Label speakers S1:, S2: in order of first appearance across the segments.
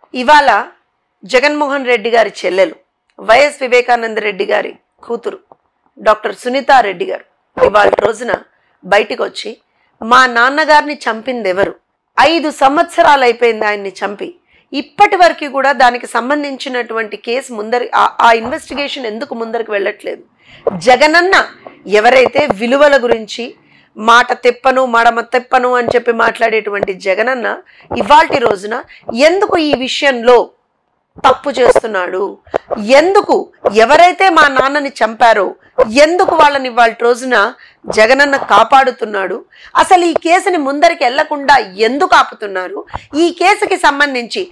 S1: ఇవాళ జగన్మోహన్ రెడ్డి గారి చెల్లెలు వైఎస్ వివేకానంద రెడ్డి గారి కూతురు డాక్టర్ సునీతా రెడ్డి గారు ఇవాళ రోజున బయటికి వచ్చి మా నాన్నగారిని చంపింది ఎవరు, 5 సంవత్సరాలు అయిపోయింది ఆయన్ని చంపి, ఇప్పటి వరకు కూడా దానికి సంబంధించినటువంటి కేసు ఆ ఇన్వెస్టిగేషన్ ఎందుకు ముందరికి వెళ్ళట్లేదు, జగనన్న ఎవరైతే విలువల గురించి మాట తెప్పను మడమ తెప్పను అని చెప్పి మాట్లాడేటువంటి జగనన్న ఇవాల్టి రోజున ఎందుకు ఈ విషయంలో తప్పు చేస్తున్నాడు, ఎందుకు ఎవరైతే మా నాన్నని చంపారో ఎందుకు వాళ్ళని ఇవాళ రోజున జగనన్న కాపాడుతున్నాడు, అసలు ఈ కేసుని ముందరికి వెళ్లకుండా ఎందుకు ఆపుతున్నారు, ఈ కేసుకి సంబంధించి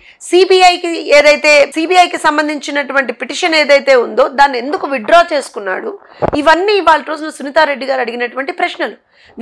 S1: సిబిఐకి సంబంధించినటువంటి పిటిషన్ ఏదైతే ఉందో దాన్ని ఎందుకు విత్డ్రా చేసుకున్నాడు, ఇవన్నీ ఇవాళ రోజున సునీతారెడ్డి గారు అడిగినటువంటి ప్రశ్నలు.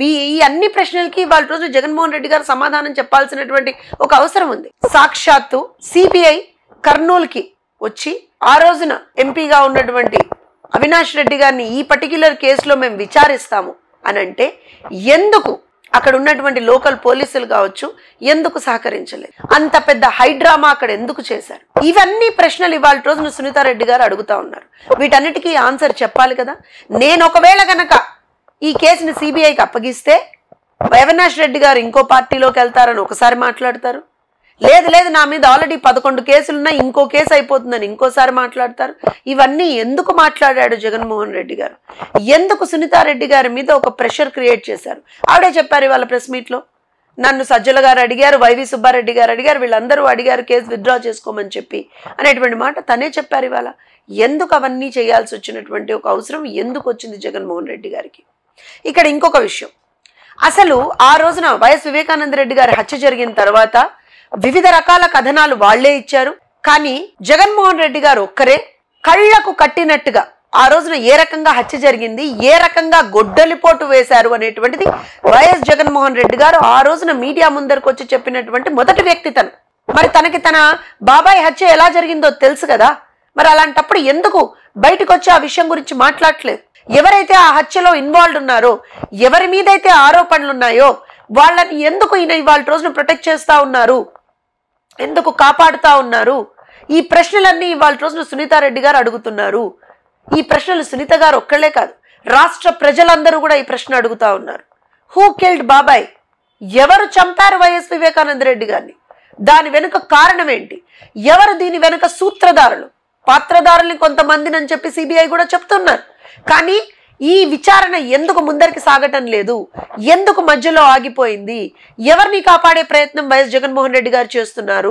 S1: ఈ అన్ని ప్రశ్నలకి ఇవాళ రోజు జగన్మోహన్ రెడ్డి గారు సమాధానం చెప్పాల్సినటువంటి ఒక అవసరం ఉంది. సాక్షాత్తు సిబిఐ కర్నూలుకి వచ్చి ఆ రోజున ఎంపీగా ఉన్నటువంటి అవినాష్ రెడ్డి గారిని ఈ పర్టిక్యులర్ కేసులో మేము విచారిస్తాము అని అంటే ఎందుకు అక్కడ ఉన్నటువంటి లోకల్ పోలీసులు కావచ్చు ఎందుకు సహకరించలేదు, అంత పెద్ద హైడ్రామా అక్కడ ఎందుకు చేశారు, ఇవన్నీ ప్రశ్నలు ఇవాళ రోజున సునీతారెడ్డి గారు అడుగుతా ఉన్నారు. వీటన్నిటికీ ఆన్సర్ చెప్పాలి కదా. నేను ఒకవేళ గనక ఈ కేసుని సిబిఐకి అప్పగిస్తే అవినాష్ రెడ్డి గారు ఇంకో పార్టీలోకి వెళ్తారని ఒకసారి మాట్లాడతారు, లేదు నా మీద ఆల్రెడీ 11 కేసులున్నాయి ఇంకో కేసు అయిపోతుందని ఇంకోసారి మాట్లాడతారు. ఇవన్నీ ఎందుకు మాట్లాడాడు జగన్మోహన్ రెడ్డి గారు, ఎందుకు సునీతారెడ్డి గారి మీద ఒక ప్రెషర్ క్రియేట్ చేశారు. ఆవిడే చెప్పారు ఇవాళ ప్రెస్ మీట్లో, నన్ను సజ్జల గారు అడిగారు, వైవి సుబ్బారెడ్డి గారు అడిగారు, వీళ్ళందరూ అడిగారు కేసు విత్డ్రా చేసుకోమని చెప్పి అనేటువంటి మాట తనే చెప్పారు. ఇవాళ ఎందుకు అవన్నీ చేయాల్సి వచ్చినటువంటి ఒక అవసరం ఎందుకు వచ్చింది జగన్మోహన్ రెడ్డి గారికి. ఇక్కడ ఇంకొక విషయం, అసలు ఆ రోజున వైఎస్ వివేకానంద రెడ్డి గారి హత్య జరిగిన తర్వాత వివిధ రకాల కథనాలు వాళ్లే ఇచ్చారు. కానీ జగన్మోహన్ రెడ్డి గారు ఒక్కరే కళ్లకు కట్టినట్టుగా ఆ రోజున ఏ రకంగా హత్య జరిగింది, ఏ రకంగా గొడ్డలిపోటు వేశారు అనేటువంటిది వైఎస్ జగన్మోహన్ రెడ్డి గారు ఆ రోజున మీడియా ముందరకు వచ్చి చెప్పినటువంటి మొదటి వ్యక్తి తను. మరి తనకి తన బాబాయ్ హత్య ఎలా జరిగిందో తెలుసు కదా, మరి అలాంటప్పుడు ఎందుకు బయటకు వచ్చి ఆ విషయం గురించి మాట్లాడలేదు. ఎవరైతే ఆ హత్యలో ఇన్వాల్వ్ ఉన్నారో, ఎవరి మీదైతే ఆరోపణలు ఉన్నాయో వాళ్ళని ఎందుకు ఈయన ఇవాళ రోజున ప్రొటెక్ట్ చేస్తా ఉన్నారు, ఎందుకు కాపాడుతా ఉన్నారు, ఈ ప్రశ్నలన్నీ ఇవాళ రోజున సునీతారెడ్డి గారు అడుగుతున్నారు. ఈ ప్రశ్నలు సునీత గారు ఒక్కళ్లే కాదు, రాష్ట్ర ప్రజలందరూ కూడా ఈ ప్రశ్న అడుగుతా ఉన్నారు. హూ కిల్డ్ బాబాయ్, ఎవరు చంపారు వైఎస్ వివేకానంద రెడ్డి గారిని, దాని వెనుక కారణం ఏంటి, ఎవరు దీని వెనుక సూత్రధారులు, పాత్రధారుల్ని కొంతమందిని అని చెప్పి సిబిఐ కూడా చెప్తున్నారు. కానీ ఈ విచారణ ఎందుకు ముందరికి సాగటం లేదు, ఎందుకు మధ్యలో ఆగిపోయింది, ఎవరిని కాపాడే ప్రయత్నం వైఎస్ జగన్మోహన్ రెడ్డి గారు చేస్తున్నారు,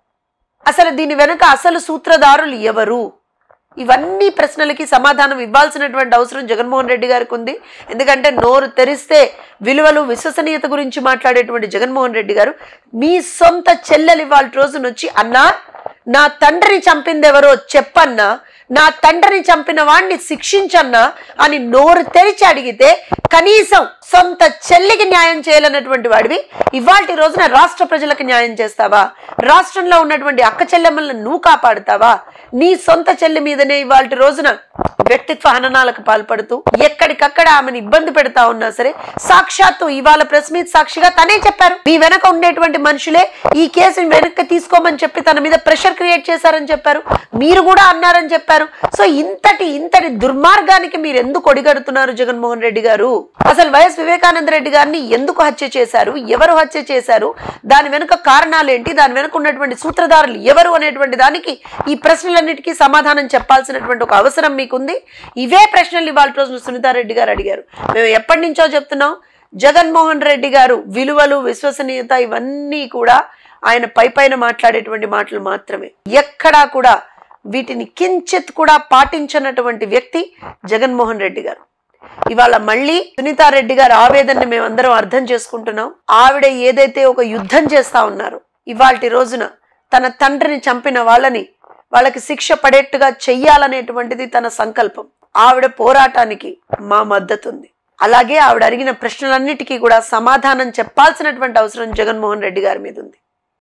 S1: అసలు దీని వెనుక అసలు సూత్రధారులు ఎవరు, ఇవన్నీ ప్రశ్నలకి సమాధానం ఇవ్వాల్సినటువంటి అవసరం జగన్మోహన్ రెడ్డి గారికి ఉంది. ఎందుకంటే నోరు తెరిస్తే విలువలు విశ్వసనీయత గురించి మాట్లాడేటువంటి జగన్మోహన్ రెడ్డి గారు మీ సొంత చెల్లెలు ఇవాళ రోజున వచ్చి అన్నా నా తండ్రిని చంపింది ఎవరో చెప్పన్నా, నా తండ్రిని చంపిన వాడిని శిక్షించన్నా అని నోరు తెరిచి అడిగితే కనీసం సొంత చెల్లికి న్యాయం చేయాలన్నటువంటి వాడివి ఇవాల్టి రోజున రాష్ట్ర ప్రజలకు న్యాయం చేస్తావా, రాష్ట్రంలో ఉన్నటువంటి అక్క చెల్లెమ్మలను నువ్వు కాపాడుతావా, నీ సొంత చెల్లి మీదనే ఇవాల్టి రోజున వ్యక్తిత్వ హననాలకు పాల్పడుతూ ఎక్కడికక్కడ ఆమెను ఇబ్బంది పెడతా ఉన్నా సరే సాక్షాత్తు ఇవాళ ప్రెస్ మీట్ సాక్షిగా తనే చెప్పారు, మీ వెనక ఉండేటువంటి మనుషులే ఈ కేసుని వెనక్కి తీసుకోమని చెప్పి తన మీద ప్రెషర్ క్రియేట్ చేశారని చెప్పారు, మీరు కూడా అన్నారని చెప్పారు. సో ఇంతటి దుర్మార్గానికి మీరు ఎందుకు ఒడిగడుతున్నారు జగన్మోహన్ రెడ్డి గారు, అసలు వైఎస్ వివేకానంద రెడ్డి గారిని ఎందుకు హత్య చేశారు, ఎవరు హత్య చేశారు, దాని వెనుక కారణాలు ఏంటి, దాని వెనుక ఉన్నటువంటి సూత్రధారులు ఎవరు అనేటువంటి దానికి ఈ ప్రశ్నలన్నిటికీ సమాధానం చెప్పాల్సినటువంటి ఒక అవసరం మీకుంది. ఇవే ప్రశ్నలు ఇవాళ రోజున సునీతారెడ్డి గారు అడిగారు. మేము ఎప్పటి నుంచో చెప్తున్నాం, జగన్మోహన్ రెడ్డి గారు విలువలు విశ్వసనీయత ఇవన్నీ కూడా ఆయన పైన మాట్లాడేటువంటి మాటలు మాత్రమే, ఎక్కడా కూడా వీటిని కించిత్ కూడా పాటించనటువంటి వ్యక్తి జగన్మోహన్ రెడ్డి గారు. ఇవాళ మళ్ళీ సునీతారెడ్డి గారు ఆవేదనని మేమందరం అర్థం చేసుకుంటున్నాం. ఆవిడ ఏదైతే ఒక యుద్ధం చేస్తా ఉన్నారో ఇవాల్టి రోజున తన తండ్రిని చంపిన వాళ్ళకి శిక్ష పడేట్టుగా చెయ్యాలనేటువంటిది తన సంకల్పం. ఆవిడ పోరాటానికి మా మద్దతు ఉంది. అలాగే ఆవిడ అడిగిన ప్రశ్నలన్నిటికీ కూడా సమాధానం చెప్పాల్సినటువంటి అవసరం జగన్మోహన్ రెడ్డి గారి మీద ఉంది.